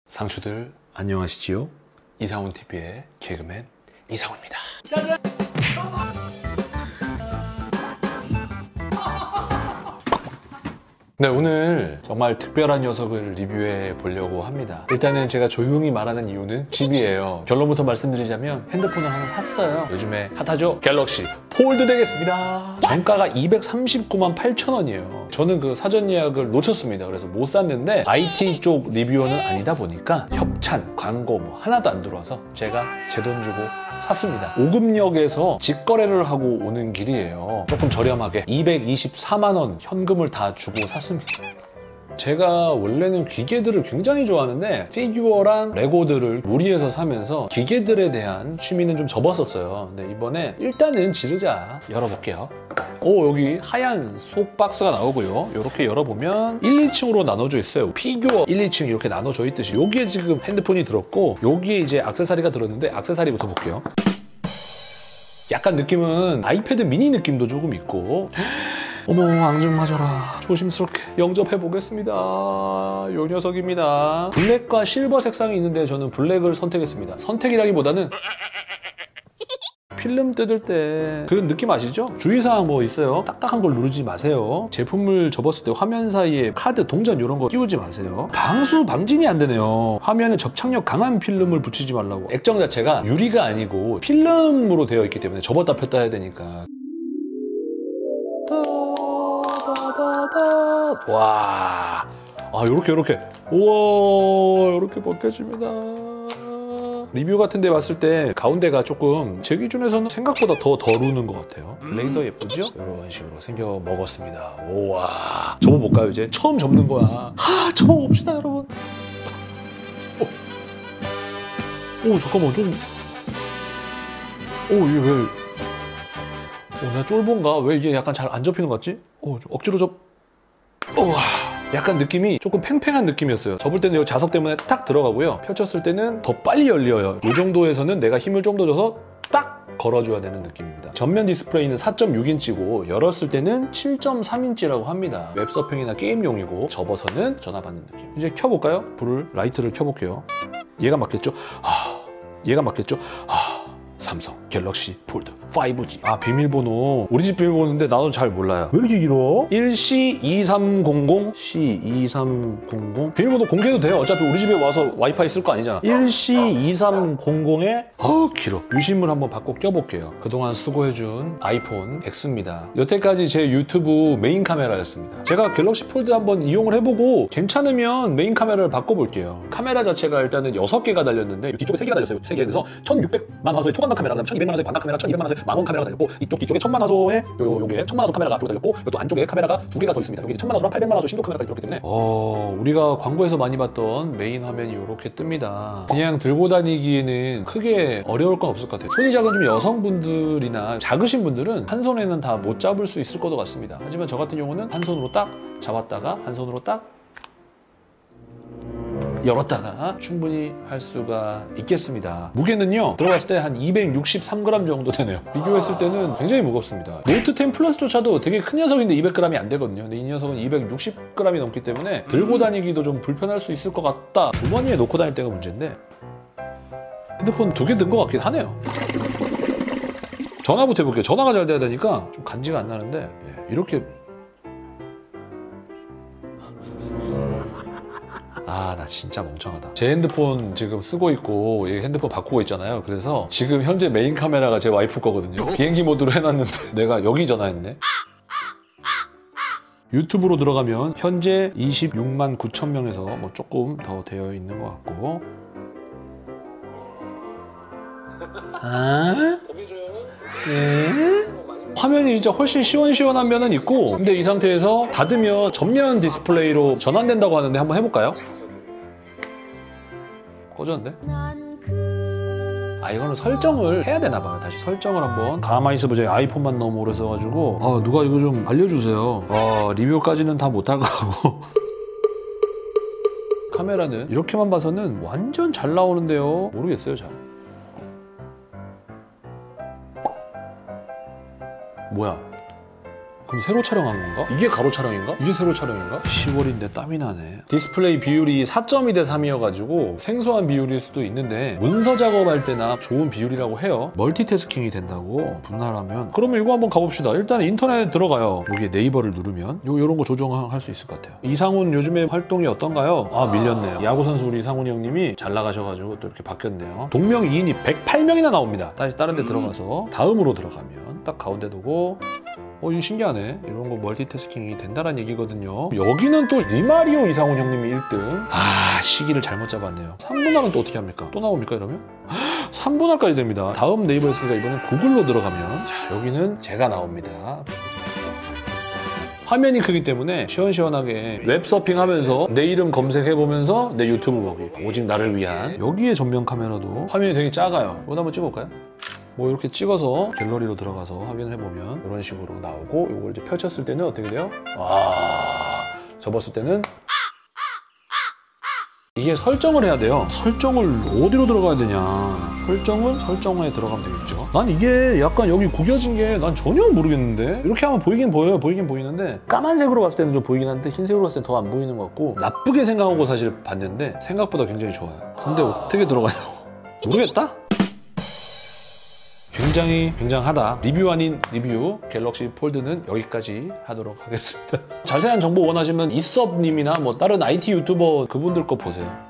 상추들 안녕하시지요? 이상훈TV의 개그맨 이상훈입니다. 짜잔! 네, 오늘 정말 특별한 녀석을 리뷰해 보려고 합니다. 일단은 제가 조용히 말하는 이유는 집이에요. 결론부터 말씀드리자면 핸드폰을 하나 샀어요. 요즘에 핫하죠? 갤럭시 폴드 되겠습니다. 정가가 239만 8천 원이에요. 저는 그 사전 예약을 놓쳤습니다. 그래서 못 샀는데 IT 쪽 리뷰어는 아니다 보니까 협찬, 광고 뭐 하나도 안 들어와서 제가 제 돈 주고 샀습니다. 오금역에서 직거래를 하고 오는 길이에요. 조금 저렴하게 224만 원 현금을 다 주고 샀습니다. 제가 원래는 기계들을 굉장히 좋아하는데 피규어랑 레고들을 무리해서 사면서 기계들에 대한 취미는 좀 접었었어요. 근데 이번에 일단은 지르자 열어볼게요. 오, 여기 하얀 속 박스가 나오고요. 이렇게 열어보면 1, 2층으로 나눠져 있어요. 피규어 1, 2층 이렇게 나눠져 있듯이 여기에 지금 핸드폰이 들었고 여기에 이제 액세서리가 들었는데 액세서리부터 볼게요. 약간 느낌은 아이패드 미니 느낌도 조금 있고 어머, 앙증맞아라. 조심스럽게 영접해보겠습니다. 요 녀석입니다. 블랙과 실버 색상이 있는데 저는 블랙을 선택했습니다. 선택이라기보다는 필름 뜯을 때 그런 느낌 아시죠? 주의사항 뭐 있어요. 딱딱한 걸 누르지 마세요. 제품을 접었을 때 화면 사이에 카드, 동전 이런 거 끼우지 마세요. 방수 방진이 안 되네요. 화면에 접착력 강한 필름을 붙이지 말라고. 액정 자체가 유리가 아니고 필름으로 되어 있기 때문에 접었다 폈다 해야 되니까. 와, 아, 요렇게 우와, 요렇게 벗겨집니다. 리뷰 같은 데 봤을 때 가운데가 조금 제 기준에서는 생각보다 더 덜 우는 것 같아요. 블레이더 예쁘죠? 이런 식으로 생겨 먹었습니다. 우와, 접어볼까요 이제? 처음 접는 거야. 접어봅시다 여러분. 오, 잠깐만 좀. 오, 이게 왜? 내가 쫄본가? 왜 이게 약간 잘 안 접히는 것 같지? 억지로 우와, 약간 느낌이 조금 팽팽한 느낌이었어요. 접을 때는 여기 자석 때문에 딱 들어가고요. 펼쳤을 때는 더 빨리 열려요. 이 정도에서는 내가 힘을 좀 더 줘서 딱 걸어줘야 되는 느낌입니다. 전면 디스플레이는 4.6인치고 열었을 때는 7.3인치라고 합니다. 웹서핑이나 게임용이고 접어서는 전화 받는 느낌. 이제 켜볼까요? 라이트를 켜볼게요. 얘가 맞겠죠? 얘가 맞겠죠? 삼성 갤럭시 폴드 5G. 비밀번호. 우리 집 비밀번호인데 나도 잘 몰라요. 왜 이렇게 길어? 1C2300 C2300 비밀번호 공개해도 돼요. 어차피 우리 집에 와서 와이파이 쓸 거 아니잖아. 1C2300에 길어. 유심을 한번 바꿔 껴볼게요. 그동안 수고해준 아이폰 X입니다. 여태까지 제 유튜브 메인 카메라였습니다. 제가 갤럭시 폴드 한번 이용을 해보고 괜찮으면 메인 카메라를 바꿔볼게요. 카메라 자체가 일단은 6개가 달렸는데 뒤쪽에 3개가 달렸어요. 3개. 그래서 1600만 화소의 초광각 카메라, 그다음 1200만 화소의 광각 카메라, 1200만 화소의 망원 카메라가 달렸고 이쪽 뒤쪽에 1000만 화소의 요게 1000만 화소 카메라가 앞으로 달렸고 이것도 안쪽에 카메라가 2개가 더 있습니다. 여기 1000만 화소랑 800만 화소 신도 카메라가 들었기 때문에 우리가 광고에서 많이 봤던 메인 화면이 이렇게 뜹니다. 그냥 들고 다니기에는 크게 어려울 건 없을 것 같아요. 손이 작은 좀 여성분들이나 작으신 분들은 한 손에는 다 못 잡을 수 있을 것 같습니다. 하지만 저 같은 경우는 한 손으로 딱 잡았다가 한 손으로 딱 열었다가 충분히 할 수가 있겠습니다. 무게는요, 들어갔을 때 한 263g 정도 되네요. 비교했을 때는 굉장히 무겁습니다. 노트 10 플러스조차도 되게 큰 녀석인데 200g이 안 되거든요. 근데 이 녀석은 260g이 넘기 때문에 들고 다니기도 좀 불편할 수 있을 것 같다. 주머니에 놓고 다닐 때가 문제인데 핸드폰 2개 든 것 같긴 하네요. 전화부터 해볼게요. 전화가 잘 돼야 되니까 좀 간지가 안 나는데 이렇게 나 진짜 멍청하다. 제 핸드폰 지금 쓰고 있고 핸드폰 바꾸고 있잖아요. 그래서 지금 현재 메인 카메라가 제 와이프 거거든요. 비행기 모드로 해놨는데 내가 여기 전화했네. 유튜브로 들어가면 현재 26만 9천 명에서 뭐 조금 더 되어 있는 것 같고 화면이 진짜 훨씬 시원시원한 면은 있고 근데 이 상태에서 닫으면 전면 디스플레이로 전환된다고 하는데 한번 해볼까요? 꺼졌는데? 이거는 설정을 해야 되나봐요. 다시 설정을 한번 가만히 있어보자. 아이폰만 너무 오래 써가지고 누가 이거 좀 알려주세요. 리뷰까지는 다 못할 거고 카메라는 이렇게만 봐서는 완전 잘 나오는데요. 모르겠어요 잘. 뭐야? 그럼 새로 촬영한 건가? 이게 가로 촬영인가? 이게 세로 촬영인가? 10월인데 땀이 나네. 디스플레이 비율이 4.2 대 3이어가지고 생소한 비율일 수도 있는데 문서 작업할 때나 좋은 비율이라고 해요. 멀티태스킹이 된다고 분할하면. 그러면 이거 한번 가봅시다. 일단 인터넷 들어가요. 여기에 네이버를 누르면 요런 거 조정할 수 있을 것 같아요. 이상훈 요즘에 활동이 어떤가요? 아, 밀렸네요. 야구선수 우리 이상훈이 형님이 잘 나가셔가지고 또 이렇게 바뀌었네요. 동명이인이 108명이나 나옵니다. 다시 다른 데 들어가서 다음으로 들어가면 딱 가운데 두고 이거 신기하네. 이런 거 멀티태스킹이 된다는 얘기거든요. 여기는 또 리마리오 이상훈 형님이 1등. 아, 시기를 잘못 잡았네요. 3분할은 또 어떻게 합니까? 또 나옵니까 이러면? 3분할까지 됩니다. 다음 네이버 했으니까 이번엔 구글로 들어가면 자, 여기는 제가 나옵니다. 화면이 크기 때문에 시원시원하게 웹서핑 하면서 내 이름 검색해보면서 내 유튜브 보기. 오직 나를 위한. 여기에 전면 카메라도 화면이 되게 작아요. 이거 한번 찍어볼까요? 뭐 이렇게 찍어서 갤러리로 들어가서 확인을 해보면 이런 식으로 나오고 이걸 이제 펼쳤을 때는 어떻게 돼요? 접었을 때는 이게 설정을 해야 돼요. 설정을 어디로 들어가야 되냐. 설정에 들어가면 되겠죠. 난 이게 약간 여기 구겨진 게 난 전혀 모르겠는데 이렇게 하면 보이긴 보여요. 보이긴 보이는데 까만색으로 봤을 때는 좀 보이긴 한데 흰색으로 봤을 때 더 안 보이는 것 같고 나쁘게 생각하고 사실 봤는데 생각보다 굉장히 좋아요. 근데 어떻게 들어가냐고 모르겠다? 굉장하다. 리뷰 아닌 리뷰 갤럭시 폴드는 여기까지 하도록 하겠습니다. 자세한 정보 원하시면 이섭님이나 뭐 다른 IT 유튜버 그분들 거 보세요.